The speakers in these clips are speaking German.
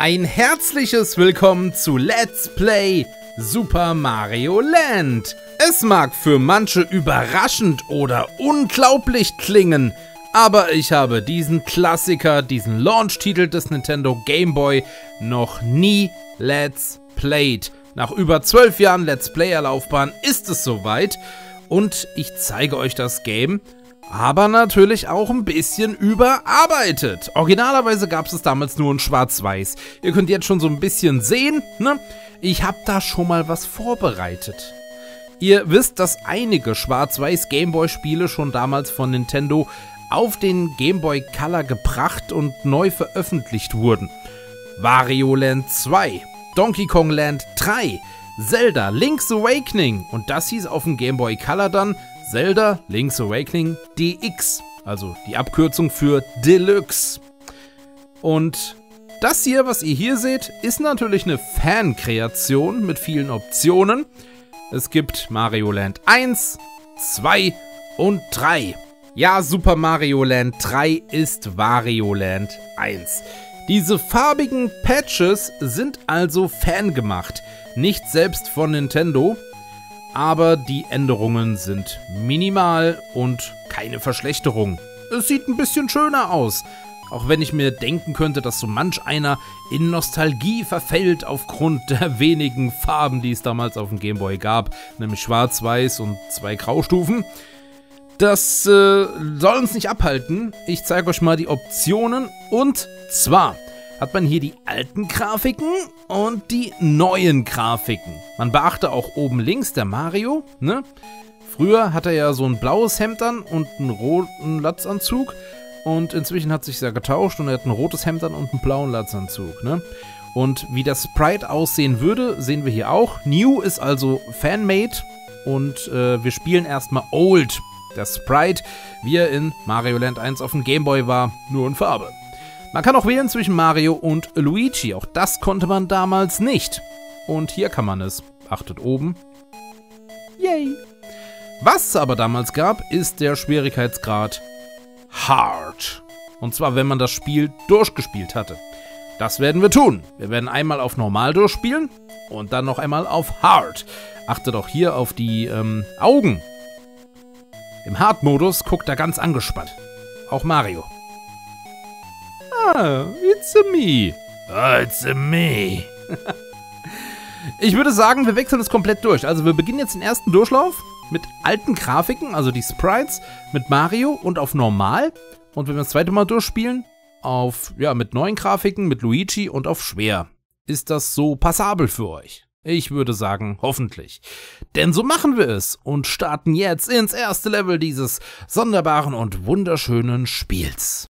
Ein herzliches Willkommen zu Let's Play Super Mario Land. Es mag für manche überraschend oder unglaublich klingen, aber ich habe diesen Klassiker, diesen Launch-Titel des Nintendo Game Boy noch nie Let's Played. Nach über 12 Jahren Let's Player-Laufbahn ist es soweit und ich zeige euch das Game, aber natürlich auch ein bisschen überarbeitet. Originalerweise gab es damals nur in Schwarz-Weiß. Ihr könnt jetzt schon so ein bisschen sehen, ne? Ich habe da schon mal was vorbereitet. Ihr wisst, dass einige Schwarz-Weiß Gameboy-Spiele schon damals von Nintendo auf den Game Boy Color gebracht und neu veröffentlicht wurden. Wario Land 2, Donkey Kong Land 3, Zelda Link's Awakening und das hieß auf dem Game Boy Color dann Zelda Link's Awakening DX, also die Abkürzung für Deluxe. Und das hier, was ihr hier seht, ist natürlich eine Fankreation mit vielen Optionen. Es gibt Mario Land 1, 2 und 3. Ja, Super Mario Land 3 ist Wario Land 1. Diese farbigen Patches sind also fangemacht, nicht selbst von Nintendo, aber die Änderungen sind minimal und keine Verschlechterung. Es sieht ein bisschen schöner aus, auch wenn ich mir denken könnte, dass so manch einer in Nostalgie verfällt aufgrund der wenigen Farben, die es damals auf dem Game Boy gab, nämlich schwarz-weiß und 2 Graustufen. Das soll uns nicht abhalten. Ich zeige euch mal die Optionen und zwar hat man hier die alten Grafiken und die neuen Grafiken. Man beachte auch oben links der Mario, ne? Früher hat er ja so ein blaues Hemd an und einen roten Latzanzug und inzwischen hat sich ja getauscht und er hat ein rotes Hemd an und einen blauen Latzanzug, ne? Und wie das Sprite aussehen würde, sehen wir hier auch. New ist also Fanmade und wir spielen erstmal Old. Der Sprite, wie er in Mario Land 1 auf dem Game Boy war, nur in Farbe. Man kann auch wählen zwischen Mario und Luigi, auch das konnte man damals nicht. Und hier kann man es. Achtet oben. Yay! Was es aber damals gab, ist der Schwierigkeitsgrad Hard. Und zwar, wenn man das Spiel durchgespielt hatte. Das werden wir tun. Wir werden einmal auf Normal durchspielen und dann noch einmal auf Hard. Achtet auch hier auf die Augen. Im Hard-Modus guckt er ganz angespannt. Auch Mario. Ah, it's a me. Ah, it's a me. Ich würde sagen, wir wechseln es komplett durch. Also wir beginnen jetzt den ersten Durchlauf mit alten Grafiken, also die Sprites, mit Mario und auf Normal. Und wenn wir das zweite Mal durchspielen, auf, ja, mit neuen Grafiken, mit Luigi und auf Schwer. Ist das so passabel für euch? Ich würde sagen, hoffentlich. Denn so machen wir es und starten jetzt ins erste Level dieses sonderbaren und wunderschönen Spiels.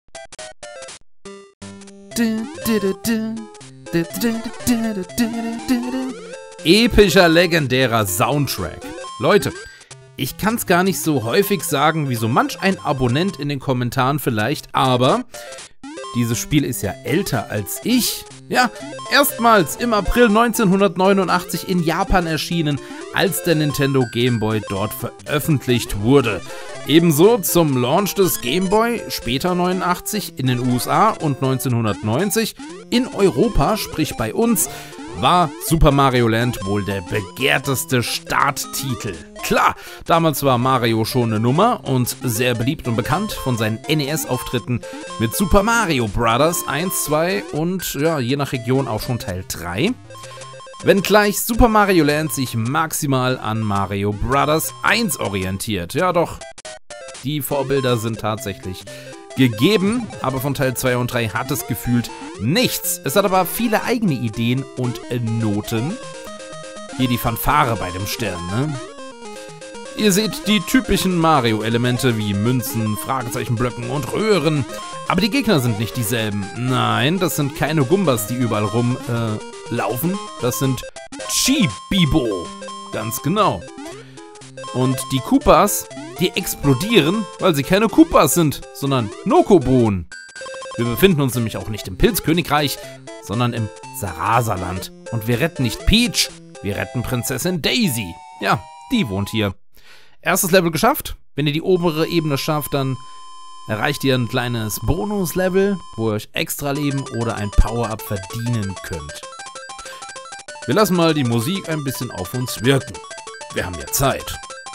Epischer, legendärer Soundtrack. Leute, ich kann es gar nicht so häufig sagen, wie so manch ein Abonnent in den Kommentaren vielleicht, aber dieses Spiel ist ja älter als ich. Ja, erstmals im April 1989 in Japan erschienen, als der Nintendo Game Boy dort veröffentlicht wurde. Ebenso zum Launch des Game Boy, später 89 in den USA und 1990 in Europa, sprich bei uns, war Super Mario Land wohl der begehrteste Starttitel. Klar, damals war Mario schon eine Nummer und sehr beliebt und bekannt von seinen NES-Auftritten mit Super Mario Bros. 1, 2 und ja, je nach Region auch schon Teil 3. Wenngleich Super Mario Land sich maximal an Mario Bros. 1 orientiert. Ja doch, die Vorbilder sind tatsächlich gegeben, aber von Teil 2 und 3 hat es gefühlt nichts. Es hat aber viele eigene Ideen und Noten. Hier die Fanfare bei dem Stern, ne? Ihr seht die typischen Mario-Elemente wie Münzen, Fragezeichenblöcken und Röhren. Aber die Gegner sind nicht dieselben. Nein, das sind keine Gumbas, die überall rumlaufen. Das sind Chibibo. Ganz genau. Und die Koopas, die explodieren, weil sie keine Koopas sind, sondern Nokobohnen. Wir befinden uns nämlich auch nicht im Pilzkönigreich, sondern im Sarasaland. Und wir retten nicht Peach, wir retten Prinzessin Daisy. Ja, die wohnt hier. Erstes Level geschafft. Wenn ihr die obere Ebene schafft, dann erreicht ihr ein kleines Bonuslevel, wo ihr euch Extra-Leben oder ein Power-Up verdienen könnt. Wir lassen mal die Musik ein bisschen auf uns wirken. Wir haben ja Zeit.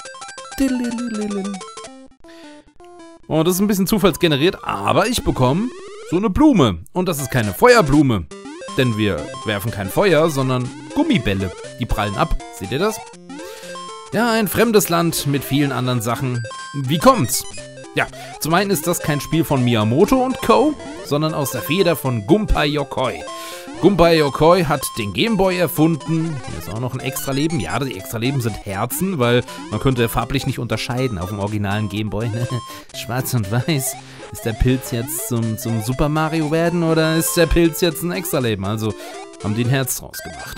Und das ist ein bisschen zufallsgeneriert, aber ich bekomme so eine Blume. Und das ist keine Feuerblume. Denn wir werfen kein Feuer, sondern Gummibälle. Die prallen ab. Seht ihr das? Ja, ein fremdes Land mit vielen anderen Sachen. Wie kommt's? Ja, zum einen ist das kein Spiel von Miyamoto und Co., sondern aus der Feder von Gunpei Yokoi. Gunpei Yokoi hat den Gameboy erfunden. Hier ist auch noch ein Extra-Leben. Ja, die Extra-Leben sind Herzen, weil man könnte farblich nicht unterscheiden auf dem originalen Gameboy. Schwarz und weiß. Ist der Pilz jetzt zum Super Mario werden oder ist der Pilz jetzt ein Extra-Leben? Also haben die ein Herz draus gemacht.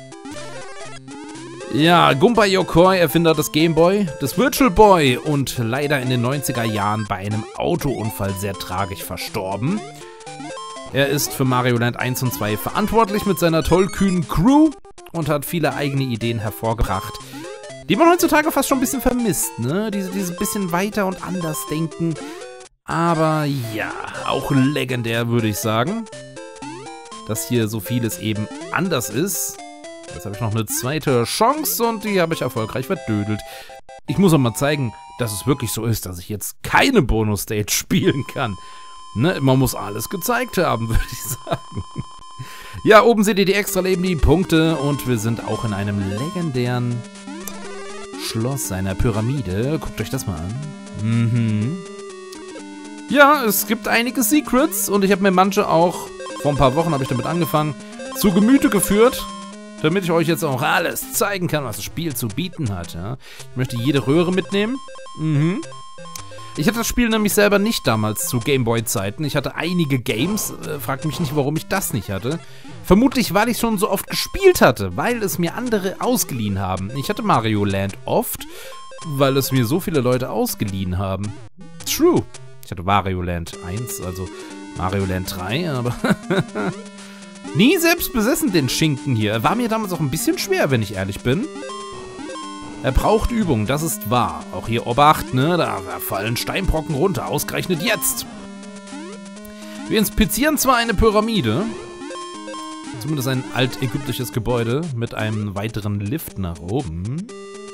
Ja, Gunpei Yokoi, Erfinder des Gameboy, des Virtual Boy und leider in den 90er Jahren bei einem Autounfall sehr tragisch verstorben. Er ist für Mario Land 1 und 2 verantwortlich mit seiner tollkühnen Crew und hat viele eigene Ideen hervorgebracht, die man heutzutage fast schon ein bisschen vermisst, ne? Diese bisschen weiter und anders denken. Aber ja, auch legendär würde ich sagen, dass hier so vieles eben anders ist. Jetzt habe ich noch eine zweite Chance und die habe ich erfolgreich verdödelt. Ich muss auch mal zeigen, dass es wirklich so ist, dass ich jetzt keine Bonus-Stage spielen kann. Ne, man muss alles gezeigt haben, würde ich sagen. Ja, oben seht ihr die Extra-Leben, die Punkte und wir sind auch in einem legendären Schloss einer Pyramide. Guckt euch das mal an. Ja, es gibt einige Secrets und ich habe mir manche auch, vor ein paar Wochen habe ich damit angefangen, zu Gemüte geführt, damit ich euch jetzt auch alles zeigen kann, was das Spiel zu bieten hat. Ja. Ich möchte jede Röhre mitnehmen. Ich hatte das Spiel nämlich selber nicht damals zu Gameboy-Zeiten. Ich hatte einige Games, fragt mich nicht, warum ich das nicht hatte. Vermutlich, weil ich schon so oft gespielt hatte, weil es mir andere ausgeliehen haben. Ich hatte Mario Land oft, weil es mir so viele Leute ausgeliehen haben. True. Ich hatte Mario Land 1, also Mario Land 3, aber nie selbst besessen den Schinken hier. War mir damals auch ein bisschen schwer, wenn ich ehrlich bin. Er braucht Übung, das ist wahr. Auch hier Obacht, ne? Da fallen Steinbrocken runter, ausgerechnet jetzt. Wir inspizieren zwar eine Pyramide, zumindest ein altägyptisches Gebäude mit einem weiteren Lift nach oben.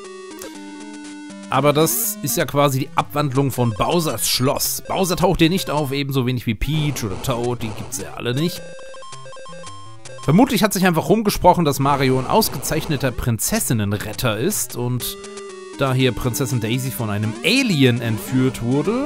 Aber das ist ja quasi die Abwandlung von Bowsers Schloss. Bowser taucht hier nicht auf, ebenso wenig wie Peach oder Toad, die gibt's ja alle nicht. Vermutlich hat sich einfach rumgesprochen, dass Mario ein ausgezeichneter Prinzessinnenretter ist und da hier Prinzessin Daisy von einem Alien entführt wurde,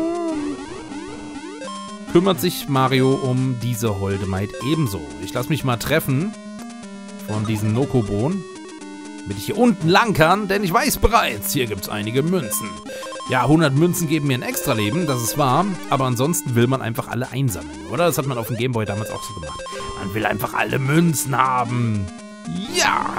kümmert sich Mario um diese holde Maid ebenso. Ich lasse mich mal treffen von diesen Nokobon, damit ich hier unten lang kann, denn ich weiß bereits, hier gibt es einige Münzen. Ja, 100 Münzen geben mir ein Extra-Leben, das ist wahr, aber ansonsten will man einfach alle einsammeln, oder? Das hat man auf dem Gameboy damals auch so gemacht. Man will einfach alle Münzen haben. Ja!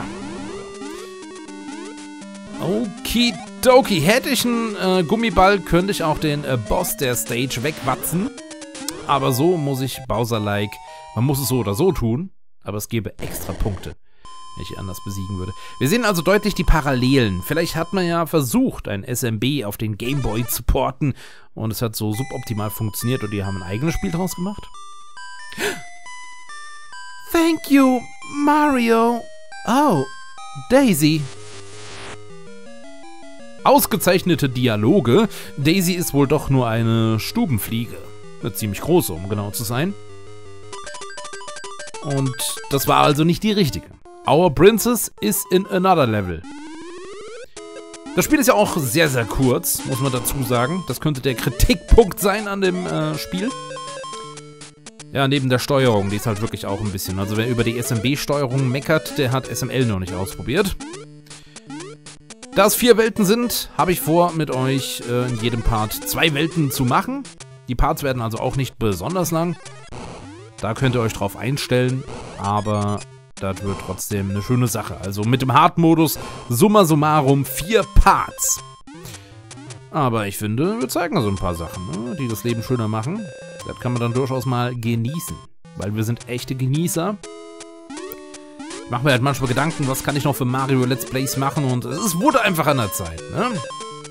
Okidoki. Hätte ich einen Gummiball, könnte ich auch den Boss der Stage wegwatzen. Aber so muss ich Bowser-like, man muss es so oder so tun, aber es gäbe extra Punkte, wenn ich anders besiegen würde. Wir sehen also deutlich die Parallelen. Vielleicht hat man ja versucht, ein SMB auf den Gameboy zu porten und es hat so suboptimal funktioniert und die haben ein eigenes Spiel draus gemacht. Thank you, Mario. Oh, Daisy. Ausgezeichnete Dialoge. Daisy ist wohl doch nur eine Stubenfliege. Eine ziemlich große, um genau zu sein. Und das war also nicht die richtige. Our Princess is in another level. Das Spiel ist ja auch sehr, sehr kurz, muss man dazu sagen. Das könnte der Kritikpunkt sein an dem Spiel. Ja, neben der Steuerung, die ist halt wirklich auch ein bisschen. Also wer über die SMB-Steuerung meckert, der hat SML noch nicht ausprobiert. Da es 4 Welten sind, habe ich vor, mit euch in jedem Part 2 Welten zu machen. Die Parts werden also auch nicht besonders lang. Da könnt ihr euch drauf einstellen, aber das wird trotzdem eine schöne Sache. Also mit dem Hard-Modus, summa summarum 4 Parts. Aber ich finde, wir zeigen so ein paar Sachen, ne, die das Leben schöner machen. Das kann man dann durchaus mal genießen, weil wir sind echte Genießer. Ich mache mir halt manchmal Gedanken, was kann ich noch für Mario Let's Plays machen und es wurde einfach an der Zeit, ne?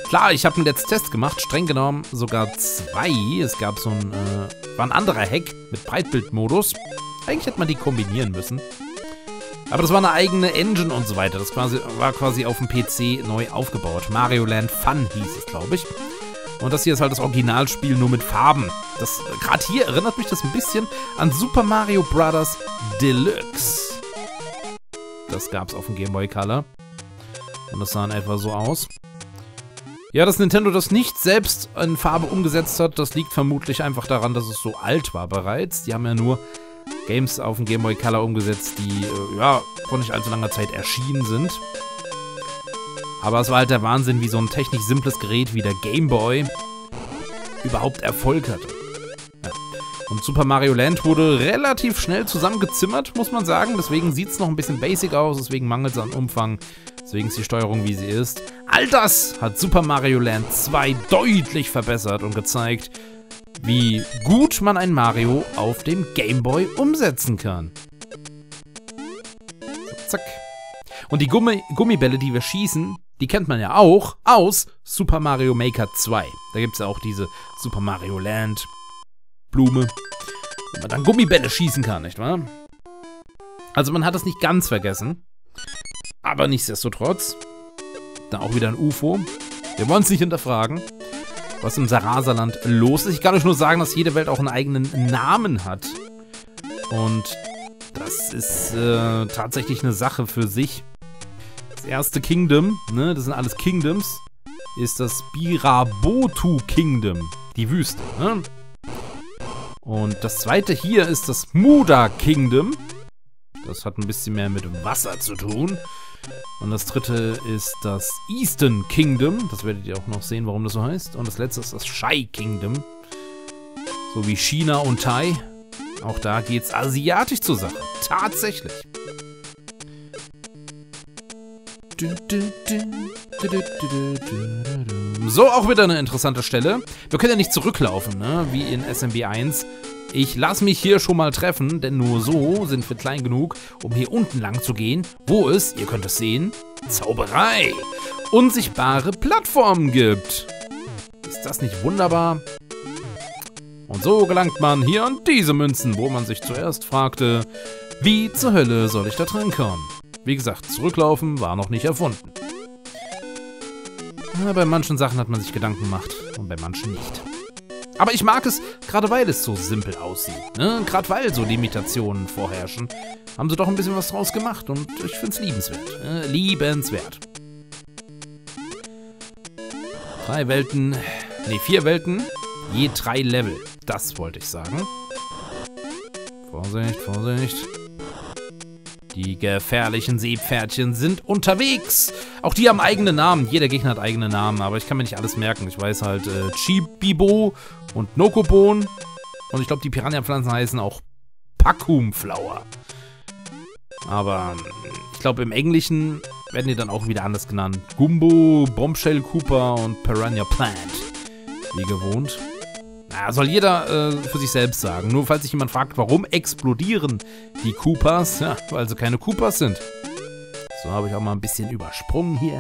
Klar, ich habe einen Let's Test gemacht, streng genommen sogar 2. Es gab so ein, war ein anderer Hack mit Breitbildmodus. Eigentlich hätte man die kombinieren müssen. Aber das war eine eigene Engine und so weiter. Das war quasi auf dem PC neu aufgebaut. Mario Land Fun hieß es, glaube ich. Und das hier ist halt das Originalspiel nur mit Farben. Gerade hier erinnert mich das ein bisschen an Super Mario Bros. Deluxe. Das gab es auf dem Game Boy Color. Und das sah in etwa so aus. Ja, dass Nintendo das nicht selbst in Farbe umgesetzt hat, das liegt vermutlich einfach daran, dass es so alt war bereits. Die haben ja nur Games auf dem Game Boy Color umgesetzt, die, ja, vor nicht allzu langer Zeit erschienen sind. Aber es war halt der Wahnsinn, wie so ein technisch simples Gerät wie der Game Boy überhaupt Erfolg hatte. Ja. Und Super Mario Land wurde relativ schnell zusammengezimmert, muss man sagen. Deswegen sieht es noch ein bisschen basic aus, deswegen mangelt es an Umfang. Deswegen ist die Steuerung, wie sie ist. All das hat Super Mario Land 2 deutlich verbessert und gezeigt, wie gut man ein Mario auf dem Game Boy umsetzen kann. Zack. Und die Gummibälle, die wir schießen, die kennt man ja auch aus Super Mario Maker 2. Da gibt es ja auch diese Super Mario Land Blume, wo man dann Gummibälle schießen kann, nicht wahr? Also man hat es nicht ganz vergessen. Aber nichtsdestotrotz, da auch wieder ein UFO. Wir wollen es nicht hinterfragen, was im Sarasaland los ist. Ich kann euch nur sagen, dass jede Welt auch einen eigenen Namen hat. Und das ist tatsächlich eine Sache für sich. Das erste Kingdom, ne, das sind alles Kingdoms, ist das Birabotu Kingdom, die Wüste, ne? Und das zweite hier ist das Muda Kingdom. Das hat ein bisschen mehr mit Wasser zu tun. Und das dritte ist das Eastern Kingdom. Das werdet ihr auch noch sehen, warum das so heißt. Und das letzte ist das Shai Kingdom. So wie China und Thai. Auch da geht's asiatisch zur Sache. Tatsächlich. So, auch wieder eine interessante Stelle. Wir können ja nicht zurücklaufen, ne? Wie in SMB 1. Ich lasse mich hier schon mal treffen, denn nur so sind wir klein genug, um hier unten lang zu gehen, wo es, ihr könnt es sehen, Zauberei, unsichtbare Plattformen gibt. Ist das nicht wunderbar? Und so gelangt man hier an diese Münzen, wo man sich zuerst fragte, wie zur Hölle soll ich da drin kommen? Wie gesagt, zurücklaufen war noch nicht erfunden. Ja, bei manchen Sachen hat man sich Gedanken gemacht und bei manchen nicht. Aber ich mag es, gerade weil es so simpel aussieht. Ne? Gerade weil so Limitationen vorherrschen, haben sie doch ein bisschen was draus gemacht und ich finde es liebenswert. Liebenswert. 4 Welten, je 3 Level. Das wollte ich sagen. Vorsicht, Vorsicht. Die gefährlichen Seepferdchen sind unterwegs. Auch die haben eigene Namen. Jeder Gegner hat eigene Namen, aber ich kann mir nicht alles merken. Ich weiß halt Chibibo und Nokobon. Und ich glaube, die Piranha-Pflanzen heißen auch Pakumflower. Aber ich glaube, im Englischen werden die dann auch wieder anders genannt. Gumbo, Bombshell Koopa und Piranha Plant. Wie gewohnt. Na, soll jeder für sich selbst sagen. Nur falls sich jemand fragt, warum explodieren die Koopas? Ja, weil sie keine Koopas sind. So, habe ich auch mal ein bisschen übersprungen hier.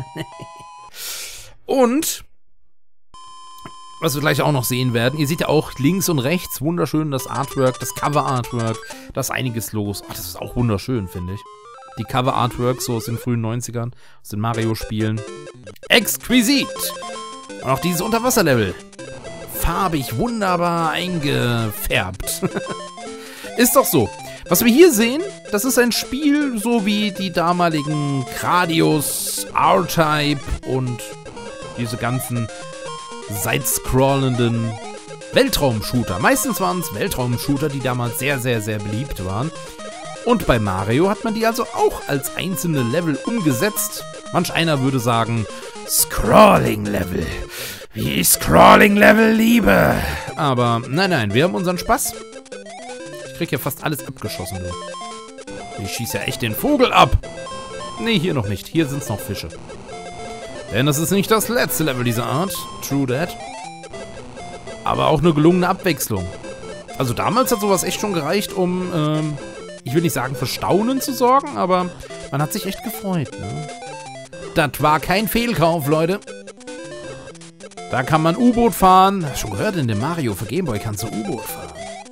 Und, was wir gleich auch noch sehen werden, ihr seht ja auch links und rechts wunderschön das Artwork, das Cover-Artwork. Da ist einiges los. Ach, das ist auch wunderschön, finde ich. Die Cover-Artworks so aus den frühen 90ern, aus den Mario-Spielen. Exquisit! Und auch dieses Unterwasserlevel. Farbig, wunderbar eingefärbt. Ist doch so. Was wir hier sehen, das ist ein Spiel, so wie die damaligen Gradius, R-Type und diese ganzen side-scrollenden Weltraum-Shooter. Meistens waren es Weltraum-Shooter, die damals sehr, sehr, sehr beliebt waren. Und bei Mario hat man die also auch als einzelne Level umgesetzt. Manch einer würde sagen, Scrolling-Level. Wie ich Scrolling-Level liebe. Aber nein, wir haben unseren Spaß. Ich krieg ja fast alles abgeschossen, du. Ich schieße ja echt den Vogel ab. Nee, hier noch nicht. Hier sind's noch Fische. Denn das ist nicht das letzte Level dieser Art. True that. Aber auch eine gelungene Abwechslung. Also damals hat sowas echt schon gereicht, um, ich will nicht sagen für Staunen zu sorgen, aber man hat sich echt gefreut, ne? Das war kein Fehlkauf, Leute. Da kann man U-Boot fahren. Schon gehört, in dem Mario für Game Boy kannst du U-Boot fahren.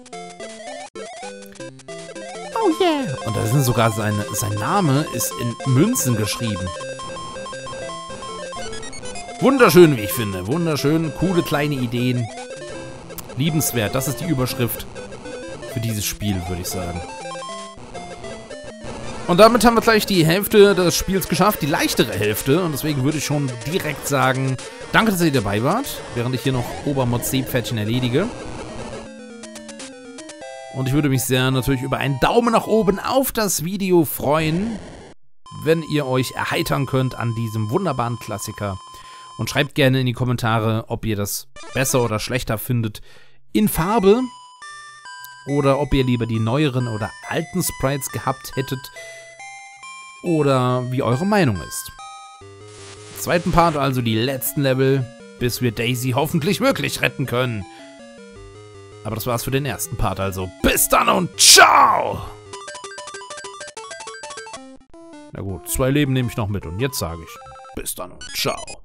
Oh yeah. Und da sind sogar sein Name ist in Münzen geschrieben. Wunderschön, wie ich finde. Wunderschön, coole kleine Ideen. Liebenswert, das ist die Überschrift für dieses Spiel, würde ich sagen. Und damit haben wir gleich die Hälfte des Spiels geschafft, die leichtere Hälfte. Und deswegen würde ich schon direkt sagen, danke, dass ihr dabei wart, während ich hier noch Obermod-C-Pferdchen erledige. Und ich würde mich sehr natürlich über einen Daumen nach oben auf das Video freuen, wenn ihr euch erheitern könnt an diesem wunderbaren Klassiker. Und schreibt gerne in die Kommentare, ob ihr das besser oder schlechter findet in Farbe. Oder ob ihr lieber die neueren oder alten Sprites gehabt hättet. Oder wie eure Meinung ist. Im zweiten Part also die letzten Level, bis wir Daisy hoffentlich wirklich retten können. Aber das war's für den ersten Part also. Bis dann und ciao! Na gut, 2 Leben nehme ich noch mit und jetzt sage ich bis dann und ciao.